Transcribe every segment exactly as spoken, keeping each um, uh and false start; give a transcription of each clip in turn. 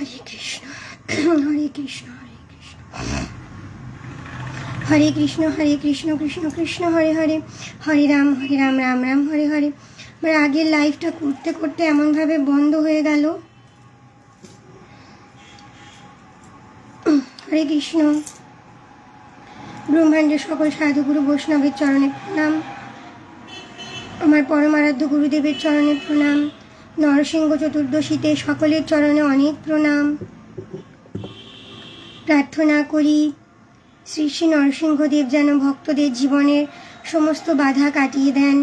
हरे कृष्ण हरे कृष्ण हरे कृष्ण हरे कृष्ण कृष्ण कृष्ण हरे हरे हरे राम हरे राम राम राम हरे हरे। আমার আগের লাইভটা করতে করতে এমনভাবে বন্ধ হয়ে গেল। হরে কৃষ্ণ। ব্রহ্মাণ্ডের সকল সাধুগুরু বৈষ্ণবের চরণে প্রণাম। আমার পরমারাধ্য গুরুদেবের চরণে প্রণাম। নরসিংহ চতুর্দশীতে সকলের চরণে অনেক প্রণাম। প্রার্থনা করি শ্রী শ্রী নরসিংহদেব যেন ভক্তদের জীবনের সমস্ত বাধা কাটিয়ে দেন।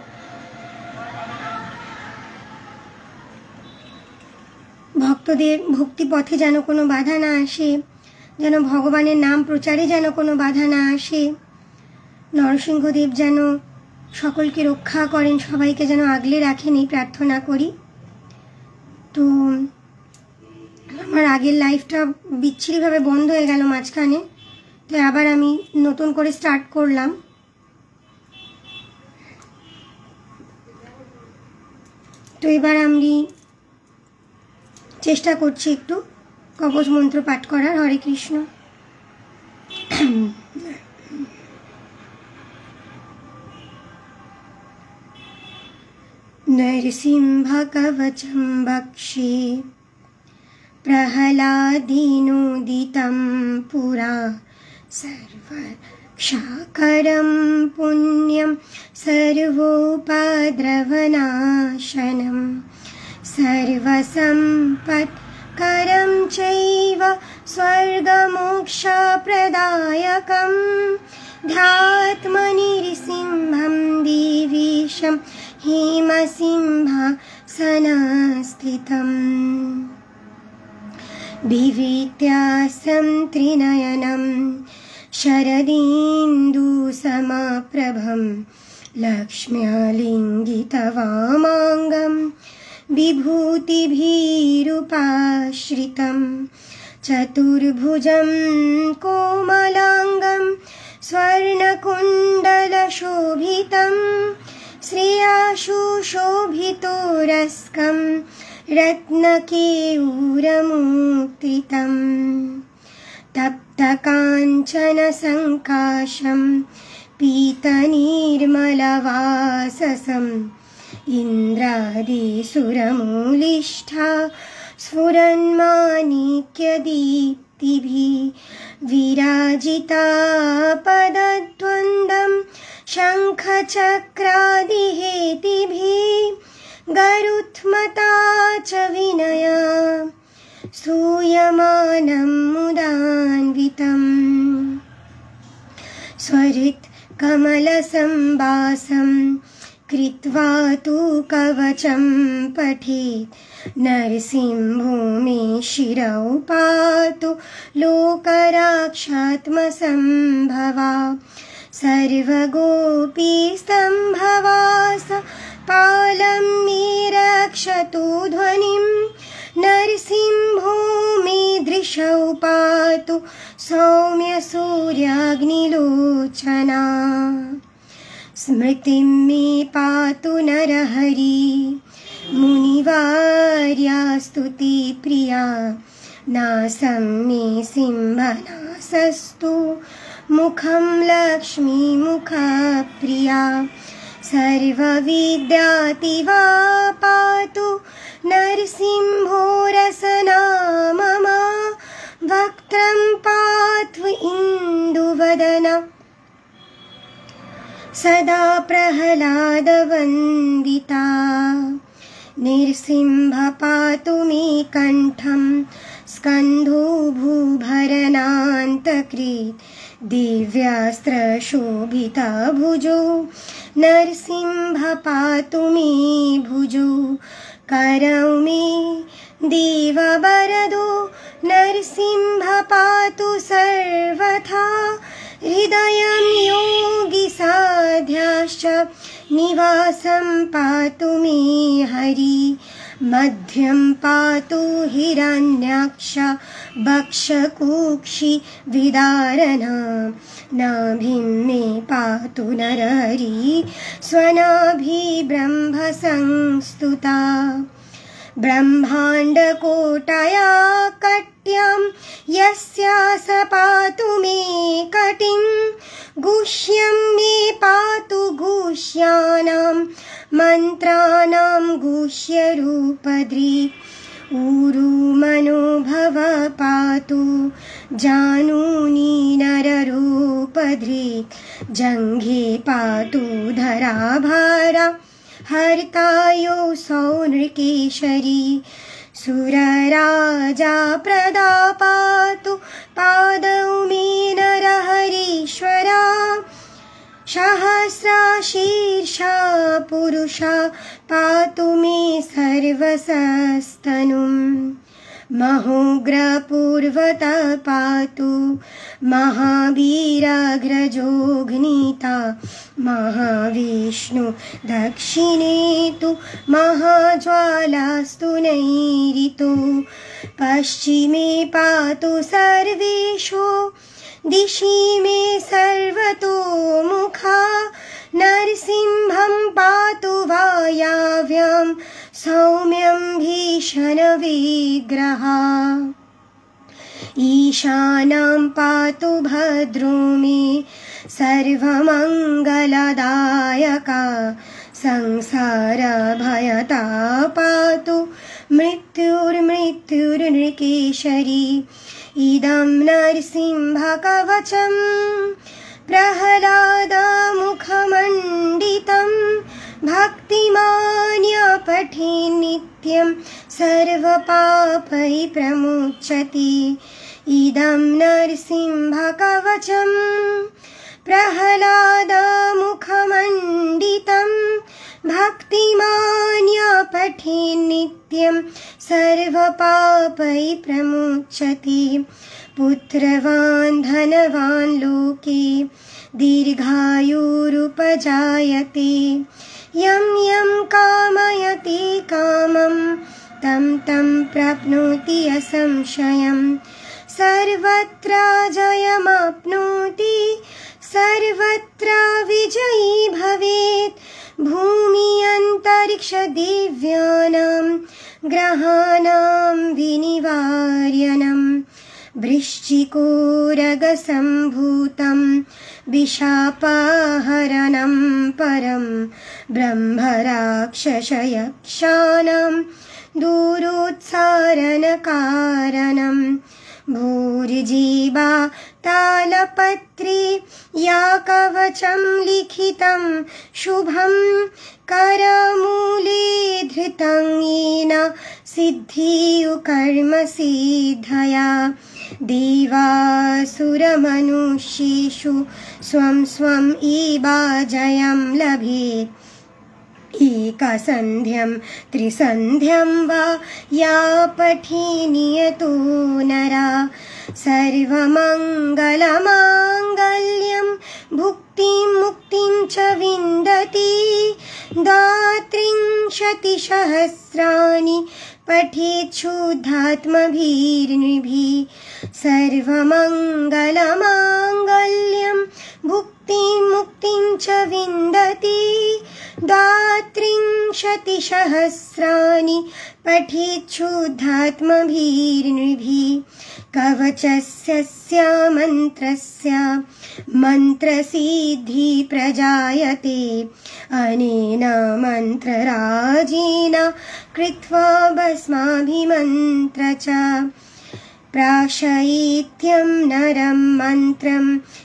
ভক্তদের ভক্তি পথে যেন কোনো বাধা না আসে, যেন ভগবানের নাম প্রচারে যেন কোনো বাধা না আসে। নরসিংহদেব যেন সকলকে রক্ষা করেন, সবাইকে যেন আগলে রাখেন, এই প্রার্থনা করি। তো আমার আগের লাইফটা বিচ্ছিরিভাবে বন্ধ হয়ে গেল মাঝখানে, তো আবার আমি নতুন করে স্টার্ট করলাম। তো এবার আমি চেষ্টা করছি একটু কবচ মন্ত্র পাঠ করার। হরে কৃষ্ণ। नरसिंह कवचं वक्षे प्रह्लादेनोदितं पुरा सर्वरक्षाकरं पुण्यं सर्वोपद्रवनाशनं सर्वसम्पत्करं चैव स्वर्गमोक्षप्रदायकं ध्यात्मनिरसिंहं देवीशं हेमसिंहासनस्थितं विवित्यासं त्रिनयनं शरदिन्दुसमप्रभं लक्ष्म्यालिङ्गितवामाङ्गं विभूतिभिरुपाश्रितं चतुर्भुजं कोमलाङ्गं स्वर्णकुण्डलशोभितं श्रियाशुशोभितोरस्कं रत्नकेयूरमुक्तितं तप्तकाञ्चनसङ्काशं पीतनिर्मलवाससम् इन्द्रादिसुरमूलिष्ठा स्फुरन्माणिक्यदीप्तिभिः विराजिता पदद्वन्द्वं शङ्खचक्रादिहेतिभिः गरुत्मता च विनया स्तूयमानं मुदान्वितं स्वरित् कमलसंवासं कृत्वा तु कवचं पठेत् नरसिंहो मे शिरौ पातु लोकरक्षात्मसंभवा सर्वगोपीस्तम्भवास पालं मे रक्षतु ध्वनिं नरसिंहो मे दृशौ पातु सौम्य सूर्याग्निलोचना स्मृतिं मे पातु नरहरि मुनिवार्या स्तुतिप्रिया नासं मे सिंहनासस्तु मुखं लक्ष्मीमुखप्रिया सर्वविद्यातिवा पातु नरसिंहो रसना मम वक्त्रं पातु इन्दुवदना सदा प्रह्लादवन्दिता नरसिंह पातु मे कण्ठं स्कन्धो भूभरणान्तकृत् दिव्यास्त्रशोभिता भुजो नरसिंह पातु मे भुजो करौ मे देववरदो नरसिंह पातु सर्वथा हृदयं योगिसाध्याश्च निवासं पातु मे हरि मध्यं पातु हिरण्याक्ष वक्षकुक्षि विदारणा नाभिं मे पातु नरहरि स्वनाभि ब्रह्मसंस्तुता ब्रह्माण्डकोटया तस्या स पातु मे कटिं गुह्यं मे पातु गुह्यानां मन्त्राणां गुह्यरूपधृक् ऊरु मनोभव पातु जानुनी नररूपधृक् जङ्घे पातु धराभारा हर्तायो सौनृकेशरी सुरराजा प्रदा पातु पादौ मे नरहरीश्वरा सहस्रा शीर्षा पुरुषा पातु मे सर्वसस्तनुं महोग्रपूर्वत पातु महावीराग्रजोऽग्निता महाविष्णु दक्षिणे तु महाज्वालास्तु नैऋतो पश्चिमे पातु सर्वेषु दिशि मे सर्वतो मुखा नरसिंहं पातु वायाव्यां सौम्यं भीषणविग्रहा ईशानं पातु भद्रो मे सर्वमङ्गलदायका संसारभयता पातु मृत्युर्मृत्युर्नृकेशरी इदं नरसिंहकवचं प्रह्लादमुखमण्डितं भक्तिमान्य पठे नित्यं सर्वपापै प्रमुच्यते इदं नरसिंहकवचं प्रह्लादमुखमण्डितं भक्तिमान्य पठे नित्यं सर्वपापै प्रमुच्यते पुत्रवान् धनवान् लोके दीर्घायुरुपजायते यं यं कामयते कामं तं तं प्राप्नोति असंशयं सर्वत्र जयमाप्नोति सर्वत्र विजयी भवेत् भूमि अंतरिक्ष दिव्यानां ग्रहाणां विनिवार्यनं वृश्चिकोरगसम्भूतं विशापाहरणं परं ब्रह्मराक्षसयक्षाणां दूरोत्सारणकारणं भूर्जीवा तालपत्री या कवचं लिखितं शुभं करमूले धृतं येन सिद्धियुकर्म सिद्धया देवासुरमनुष्येषु स्वं स्वं ईबाजयं लभेत् एकसन्ध्यं त्रिसन्ध्यं वा या पठि नियतो नरा सर्वमङ्गलमाङ्गल्यं भुक्तिं मुक्तिं च विन्दति द्वात्रिंशतिसहस्राणि पठेत् शुद्धात्मभिर्नृभिः सर्वमङ्गलमाङ्गल्यं भुक्तिं मुक्तिं च विन्दति द्वात्रिंशतिसहस्राणि पठेत् शुद्धात्मभिर्नृभिः कवचस्य मन्त्रस्य मन्त्रसिद्धि प्रजायते अनेन मन्त्रराजेन कृत्वा भस्माभिमन्त्र च प्राशयित्यं नरं मन्त्रं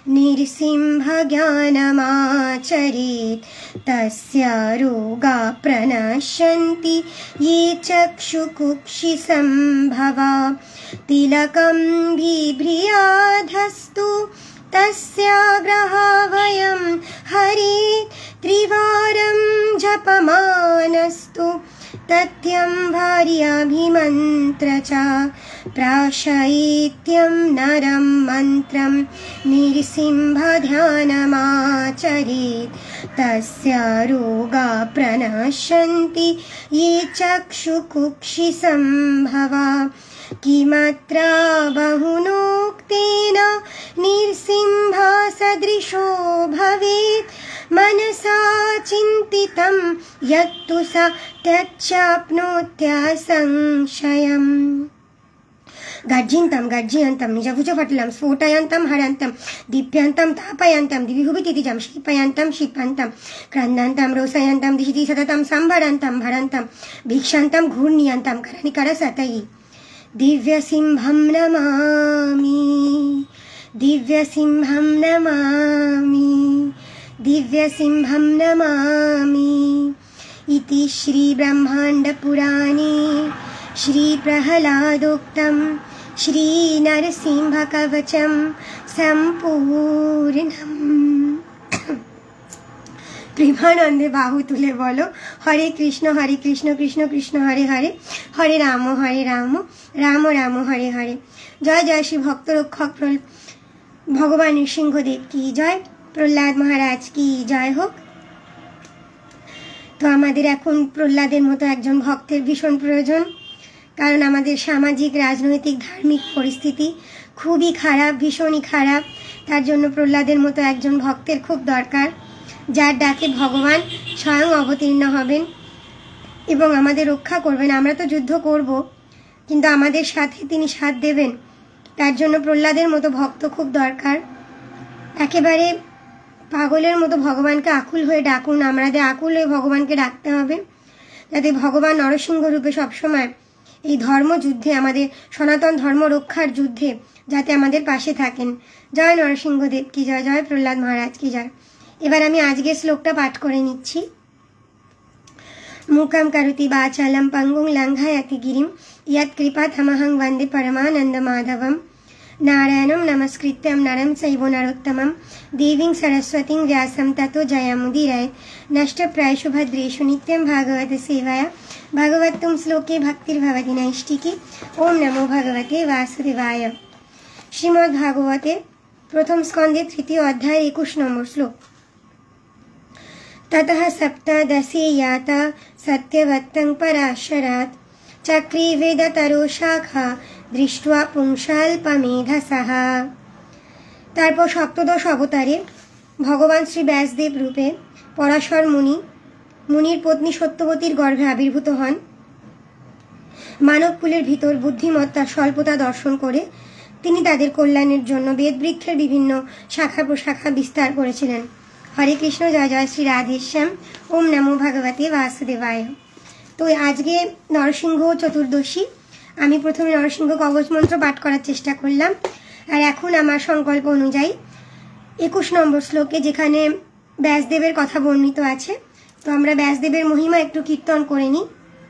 नृसिंहज्ञानमाचरेत् तस्य रोगा प्रणश्यन्ति ये चक्षुकुक्षिसम्भवा तिलकं बिभ्रियाधस्तु तस्याग्रहावयं हरेत् त्रिवारं जपमानस्तु तथ्यं भार्याभिमन्त्र च प्राशयित्यं नरं मन्त्रं नृसिंहध्यानमाचरेत् तस्य रोगा प्रणश्यन्ति ये चक्षुकुक्षिसम्भवा किमत्र बहुनोक्तेन नृसिंहसदृशो भवेत् मनसा चिन्तितं यत्तु स त्यक्ष्याप्नोत्यसंशयम् गर्जिन्तं गर्जयन्तं निजभुजपटलं स्फोटयन्तं हरन्तं दीप्यन्तं तापयन्तं दिविहुवितितिजं क्षिपयन्तं क्षिपन्तं क्रन्दन्तं रोषयन्तं दिशति सततं संभरन्तं भरन्तं भीक्षन्तं घूर्णयन्तं करनिकरसतैः दिव्यसिंहं नमामि दिव्यसिंहं नमामि दिव्यसिंहं नमामि इति श्रीब्रह्माण्डपुराणे श्रीप्रह्लादोक्तं श्रीनरसिंहकवचं सम्पूर्णम्। प्रेमानंदे बाहु तुले बोलो हरे कृष्ण हरे कृष्ण कृष्ण कृष्ण हरे हरे हरे राम हरे राम राम राम हरे हरे। जय जय श्री भक्त रक्षक भगवान नृसिंहदेव की जय, प्रहलाद महाराज की जय होक। तो आमादेर एखन प्रहलादेर मतो एकजन भक्तेर भीषण प्रयोजन, कारण आमादेर सामाजिक राजनैतिक धार्मिक परिस्थिति खूबই খারাপ, भीषणই খারাপ। तार জন্য प्रहलादेर मतो एकजन भक्तेर खूब दरकार, जार डाके भगवान स्वयं अवतीर्ण हबेन एबं आमादेर रक्षा करबेन। आमरा तो युद्ध करब किन्तु आमादेर साथे तिनि साथ देबेन, तार जন্য प्रहलादेर मतो भक्त खूब दरकार। एकेबारे पागलेर मतो भगवानके आकुल हये डाकुन, आमादेर आकुल हये भगवानके डाकते हबे, जाते भगवान नरसिंह रूपे सब समय এই ধর্ম যুদ্ধে আমাদের সনাতন ধর্ম রক্ষার যুদ্ধে যাতে আমাদের পাশে থাকেন। জয় নরসিংহদেব কি জয়, জয় প্রহ্লাদ মহারাজ কি জয়। এবার আমি আজকের শ্লোকটা পাঠ করে নিচ্ছি। মুকাম কারুতি বাচালম পঙ্গুং লঙ্ঘয়তি গিরিম ইয়ৎ কৃপাতমহং বন্দে পরমানন্দ মাধবম नारायणं नमस्कृत्यं नरं चैव नरोत्तमं देवीं सरस्वतीं व्यासं ततो जयमुदीरये नष्टप्रायेषु भद्रेषु नित्यं भागवत सेवाया भगवत्तुं श्लोके भक्तिर्भवति नैष्टिकी। ओम नमो भगवते वासुदेवाय। श्रीमद्भागवते प्रथम स्कंदे तृतीय अध्याय एकुश नम्बर श्लोक। ततः सप्तदशे याता सत्यवत्तं पराशरात् चक्रे वेदतरो शाखा दृष्ट्वा पुंसाल्पमेधसः। तारपर सप्तदश अवतारे भगवान श्री व्यासदेव रूपे पराशर मुनि मुनिर पत्नी सत्यवतीर गर्भे आविर्भूत हन। मानवकुलेर भितर बुद्धिमत्तार स्वल्पता दर्शन करे तिनि तादेर कल्याणेर जन्य वेदबृक्षेर विभिन्न शाखा प्रशाखा विस्तार करेছিলেন। हरे कृष्ण जय जय श्री राधेश्याम। ओम नमो भगवते वासुदेवाय। तो आज के नरसिंह चतुर्दशी आमी प्रथमे नरसिंह कवच मंत्र पाठ करार चेष्टा करलाम। और एखन आमार संकल्प अनुयायी एकुश नम्बर श्लोके जेखाने व्यासदेवेर कथा बर्णित आछे, तो आमरा व्यासदेवेर महिमा एकटु कीर्तन करे निই।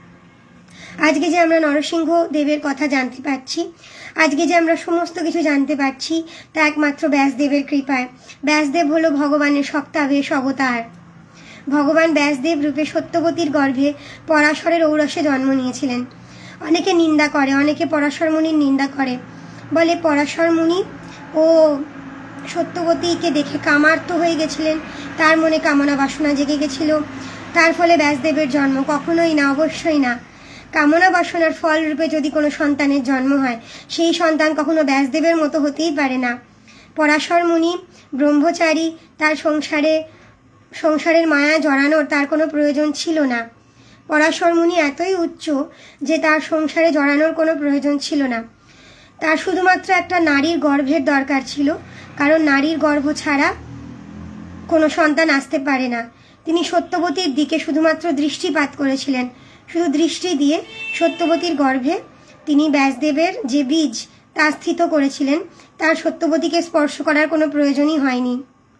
आजके जे आमरा नरसिंह देवेर कथा जानते पारछि, आजके जे आमरा समस्त किछु जानते पारछि ता एकमात्र व्यासदेवेर कृपाय। व्यासदेव हलो भगवानेर सप्तावेश अवतार। भगवान व्यासदेव रूपे सत्यवतीर गर्भे पराशरेर औरसे जन्म निয়েছিলেন। अनेके निंदा करे, अनेके पराशर मुनिर निंदा करे, बोले पराशर मुनि ओ सत्यवतीके देखे कामार्त हये गेছিলেন, तार मने कामना बासना जेगे गेछिलो, तार फले व्यासदेवेर जन्म। कखनोई ना, अवश्यई ना। कामना बासनार फल रूपे यदि कोनो सन्तानेर जन्म हय सेई सन्तान कखनो व्यासदेवेर मतो हतेई पारे ना। पराशर मुनि ब्रह्मचारी, तार संसारे संसारेर माया जड़ानोर तार कोनो प्रयोजन छिलो ना। पराशर मुनि एतई उच्च जे तार संसारे जड़ानोर कोनो प्रयोजन छिलो ना। तार शुधुमात्र एकटा नारीर गर्भेर दरकार छिलो, कारण नारीर गर्भ छाड़ा कोनो सन्तान आसते पारे ना। तिनि सत्यवतीर दिके शुधुमात्र दृष्टिपात करेछिलेन, शुधु दृष्टि दिए सत्यवतीर गर्भे तिनि व्यासदेवेर जे बीज ता स्थित करेछिलेन, तार सत्यवतीके स्पर्श करार कोनो प्रयोजनई हयनि।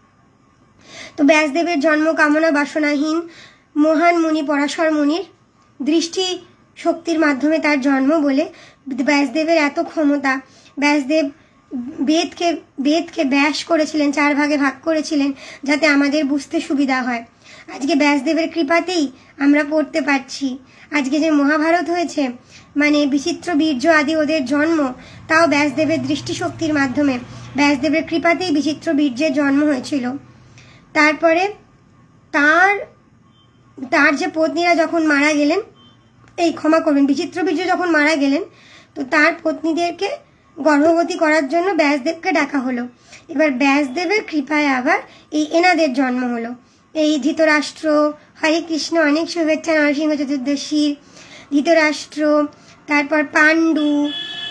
तो व्यासदेवेर जन्म कामना बासनाहीन महान मुनि पराशर मुनिर दृष्टि शक्तिर माध्यमे तार जन्म बोले व्यासदेवेर एत क्षमता। व्यासदेव वेद के वेद के व्यास करेছিলেন, चार भागे भाग करेছিলেন যাতে আমাদের বুঝতে সুবিধা হয়। আজকে व्यासदेवेर कृपातेই আমরা পড়তে পারছি। আজকে যে মহাভারত হয়েছে মানে বিচিত্র বীর্য আদি ওদের জন্ম, তাও व्यासदेवेर দৃষ্টিশক্তির মাধ্যমে, व्यासदेवेर কৃপাতেই বিচিত্র বীর্যের জন্ম হয়েছিল। তারপরে তার তার যে পত্নীরা যখন মারা গেলেন, এই ক্ষমা করবেন বিচিত্র বীর্য যখন মারা গেলেন, তো তার পত্নীদেরকে গর্ভবতী করার জন্য ব্যাসদেবকে ডাকা হলো। এবার ব্যাসদেবের কৃপায় আবার এই এনাদের জন্ম হলো। এই ধৃতরাষ্ট্র, হরে কৃষ্ণ, অনেক শুভেচ্ছা নরসিংহ চতুর্দশীর। ধৃতরাষ্ট্র, তারপর পাণ্ডু,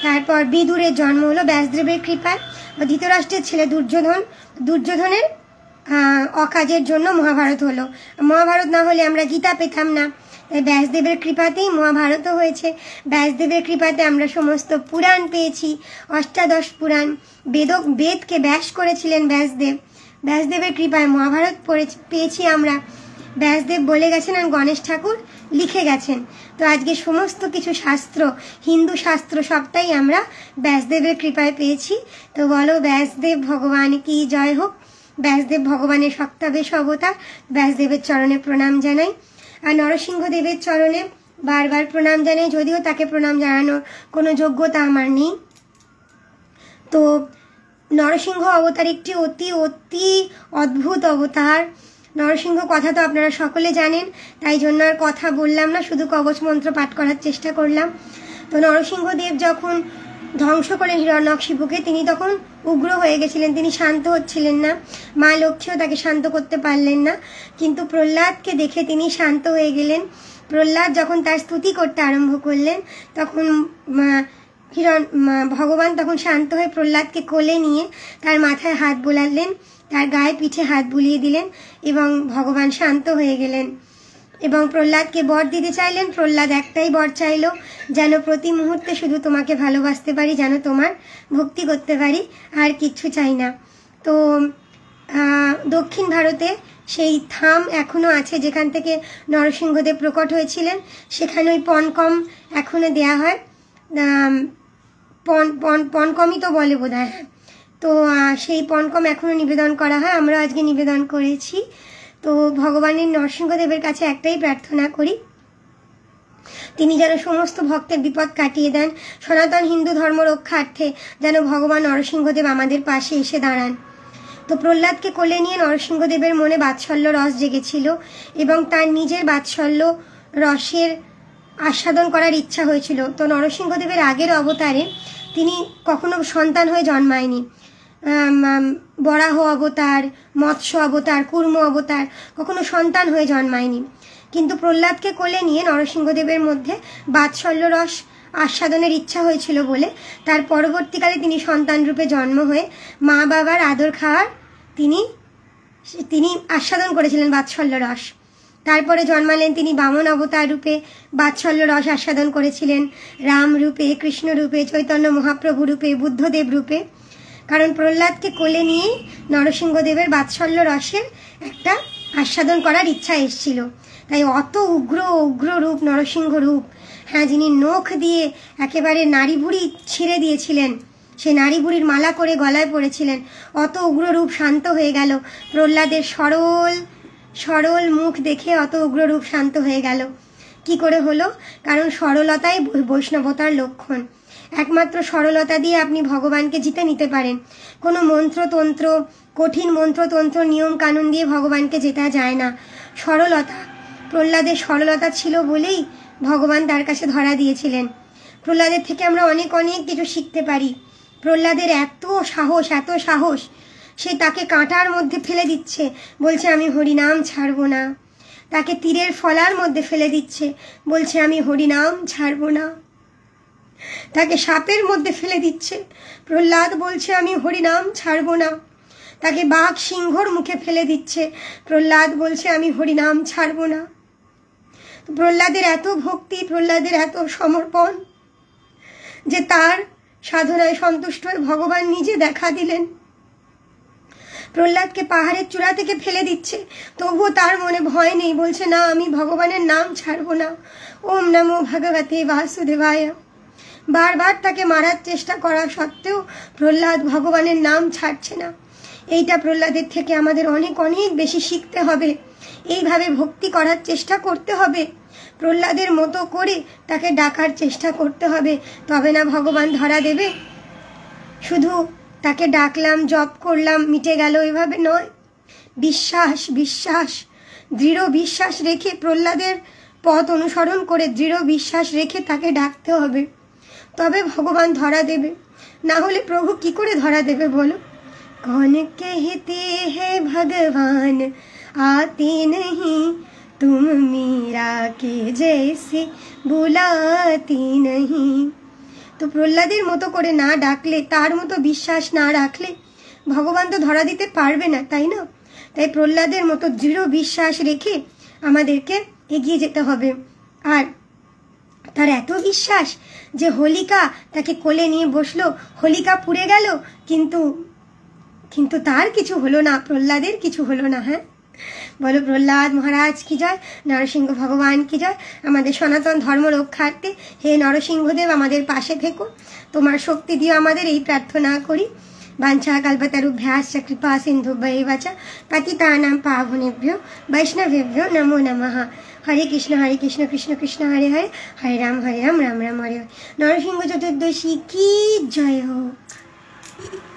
তারপর বিদুরের জন্ম হলো ব্যাসদেবের কৃপায়। ধৃতরাষ্ট্রের ছেলে দুর্যোধন, দুর্যোধনের অকাজের জন্য মহাভারত হলো। মহাভারত না হলে আমরা গীতা পেতাম না, ব্যাসদেবের কৃপাতেই মহাভারতও হয়েছে। ব্যাসদেবের কৃপাতে আমরা সমস্ত পুরাণ পেয়েছি, অষ্টাদশ পুরাণ। বেদ বেদকে ব্যাস করেছিলেন ব্যাসদেব, ব্যাসদেবের কৃপায় মহাভারত পড়ে পেয়েছি আমরা। ব্যাসদেব বলে গেছেন আর গণেশ ঠাকুর লিখে গেছেন। তো আজকে সমস্ত কিছু শাস্ত্র, হিন্দু শাস্ত্র সবটাই আমরা ব্যাসদেবের কৃপায় পেয়েছি। তো বলো ব্যাসদেব ভগবান কি জয় হোক। ব্যাসদেব ভগবানের সপ্তাবেশ অবতার, ব্যাসদেবের চরণে প্রণাম জানাই। আর নরসিংহদেবের চরণে বারবার প্রণাম জানাই, যদিও তাকে প্রণাম জানানোর কোনো যোগ্যতা আমার নেই। তো নরসিংহ অবতার একটি অতি অতি অদ্ভুত অবতার। নরসিংহ কথা তো আপনারা সকলে জানেন, তাই জন্য আর কথা বললাম না, শুধু কবচ মন্ত্র পাঠ করার চেষ্টা করলাম। তো নরসিংহদেব যখন ধ্বংস করেন হিরণ্যকশিপুকে, তিনি তখন উগ্র হয়ে গেছিলেন, তিনি শান্ত হচ্ছিলেন না। মা লক্ষ্মীও তাকে শান্ত করতে পারলেন না, কিন্তু প্রহ্লাদকে দেখে তিনি শান্ত হয়ে গেলেন। প্রহ্লাদ যখন তার স্তুতি করতে আরম্ভ করলেন, তখন হিরণ ভগবান তখন শান্ত হয়ে প্রহ্লাদকে কোলে নিয়ে তার মাথায় হাত বোলালেন, তার গায়ে পিঠে হাত বুলিয়ে দিলেন এবং ভগবান শান্ত হয়ে গেলেন এবং প্রহ্লাদকে বর দিতে চাইলেন। প্রহ্লাদ একটাই বর চাইল, যেন প্রতি মুহূর্তে শুধু তোমাকে ভালোবাসতে পারি, যেন তোমার ভক্তি করতে পারি, আর কিচ্ছু চাই না। তো দক্ষিণ ভারতে সেই থাম এখনও আছে যেখান থেকে নরসিংহদেব প্রকট হয়েছিলেন, সেখানে ওই পনকম এখনও দেয়া হয়, পন পন পনকমই তো বলে বোধ হয়। তো সেই পনকম এখনও নিবেদন করা হয়, আমরা আজকে নিবেদন করেছি। তো ভগবানের নরসিংহদেবের কাছে একটাই প্রার্থনা করি, তিনি যেন সমস্ত ভক্তের বিপদ কাটিয়ে দেন। সনাতন হিন্দু ধর্ম রক্ষার্থে যেন ভগবান নরসিংহদেব আমাদের পাশে এসে দাঁড়ান। তো প্রহ্লাদকে কোলে নিয়ে নরসিংহদেবের মনে বাৎসল্য রস জেগেছিল এবং তার নিজের বাৎসল্য রসের আস্বাদন করার ইচ্ছা হয়েছিল। তো নরসিংহদেবের আগের অবতারে তিনি কখনো সন্তান হয়ে জন্মায়নি। বরাহ অবতার, মৎস্য অবতার, কুর্ম অবতার কখনো সন্তান হয়ে জন্মায়নি, কিন্তু প্রহ্লাদকে কোলে নিয়ে নরসিংহদেবের মধ্যে বাৎসল্য রস আস্বাদনের ইচ্ছা হয়েছিল বলে তার পরবর্তীকালে তিনি সন্তান রূপে জন্ম হয়ে মা বাবার আদর খাওয়ার তিনি তিনি আস্বাদন করেছিলেন বাৎসল্য রস। তারপরে জন্মালেন তিনি বামন অবতার রূপে, বাৎসল্য রস আস্বাদন করেছিলেন রাম রূপে, কৃষ্ণ রূপে, চৈতন্য মহাপ্রভু রূপে, বুদ্ধদেব রূপে। কারণ প্রহ্লাদকে কোলে নিয়েই নরসিংহদেবের বাৎসল্য রসের একটা আস্বাদন করার ইচ্ছা এসেছিল। তাই অত উগ্র উগ্র রূপ নরসিংহ রূপ, হ্যাঁ, যিনি নখ দিয়ে একেবারে নারী বুড়ি ছিঁড়ে দিয়েছিলেন, সে নারী বুড়ির মালা করে গলায় পড়েছিলেন, অত উগ্র রূপ শান্ত হয়ে গেল। প্রহ্লাদের সরল সরল মুখ দেখে অত উগ্র রূপ শান্ত হয়ে গেল। কি করে হলো? কারণ সরলতাই বৈষ্ণবতার লক্ষণ। একমাত্র সরলতা দিয়ে আপনি ভগবানকে জিতে নিতে পারেন। কোনো মন্ত্রতন্ত্র, কঠিন মন্ত্রতন্ত্র, নিয়ম কানুন দিয়ে ভগবানকে জেতা যায় না। সরলতা, প্রহ্লাদের সরলতা ছিল বলেই ভগবান তার কাছে ধরা দিয়েছিলেন। প্রহ্লাদের থেকে আমরা অনেক অনেক কিছু শিখতে পারি। প্রহ্লাদের এত সাহস, এত সাহস, সে তাকে কাঁটার মধ্যে ফেলে দিচ্ছে, বলছে আমি হরিনাম ছাড়বো না। তাকে তীরের ফলার মধ্যে ফেলে দিচ্ছে, বলছে আমি হরিনাম ছাড়বো না। তাকে সাপের মধ্যে ফেলে দিচ্ছে, প্রহ্লাদ বলছে আমি হরিনাম ছাড়বো না। তাকে বাঘ সিংহর মুখে ফেলে দিচ্ছে, প্রহ্লাদ বলছে আমি হরিনাম ছাড়বো না। প্রহ্লাদের এত ভক্তি, প্রহ্লাদের এত সমর্পণ যে তার সাধনায় সন্তুষ্ট হয়ে ভগবান নিজে দেখা দিলেন। প্রহ্লাদকে পাহাড়ের চূড়া থেকে ফেলে দিচ্ছে, তবুও তার মনে ভয় নেই, বলছে না আমি ভগবানের নাম ছাড়বো না। ওম নমো ভগবতে বাসুদেবায়। বারবার তাকে মারার চেষ্টা করা সত্ত্বেও প্রহ্লাদ ভগবানের নাম ছাড়ছে না। এইটা প্রহ্লাদের থেকে আমাদের অনেক অনেক বেশি শিখতে হবে। এইভাবে ভক্তি করার চেষ্টা করতে হবে, প্রহ্লাদের মতো করে তাকে ডাকার চেষ্টা করতে হবে, তবে না ভগবান ধরা দেবে। শুধু তাকে ডাকলাম, জপ করলাম, মিটে গেল, এভাবে নয়। বিশ্বাস বিশ্বাস দৃঢ় বিশ্বাস রেখে, প্রহ্লাদের পথ অনুসরণ করে দৃঢ় বিশ্বাস রেখে তাকে ডাকতে হবে, তবে ভগবান ধরা দেবে। না হলে প্রভু কি করে ধরা দেবে বলো? कौन कहते हैं भगवान आते नहीं, तुम मीरा के जैसे बुलाती नहीं। তো তো প্রহ্লাদের মতো করে না ডাকলে, তার মতো বিশ্বাস না রাখলে ভগবান তো ধরা দিতে পারবে না, তাই না? তাই প্রহ্লাদের মতো দৃঢ় বিশ্বাস রেখে আমাদেরকে এগিয়ে যেতে হবে। আর তার এত বিশ্বাস যে হোলিকা তাকে কোলে নিয়ে বসলো, হোলিকা পুড়ে গেল, কিন্তু কিন্তু তার কিছু হলো না, প্রহ্লাদের কিছু হলো না। হ্যাঁ, বলো প্রহ্লাদ মহারাজ কি জয়, নরসিংহ ভগবান কি জয়। আমাদের সনাতন ধর্ম রক্ষার্থে হে নরসিংহদেব আমাদের পাশে থেকো, তোমার শক্তি দিয়ে আমাদের এই প্রার্থনা করি। বাঞ্ছা কল্পতরুভ্যাশ্চ কৃপা সিন্ধুভ্যেব চ পতিতানাং পাবনেভ্যো বৈষ্ণবেভ্যো নমো নমঃ। হরে কৃষ্ণ হরে কৃষ্ণ কৃষ্ণ কৃষ্ণ হরে হরে, হরে রাম হরে রাম রাম রাম হরে হরে। নরসিংহ চতুর্দশী কি জয় হোক।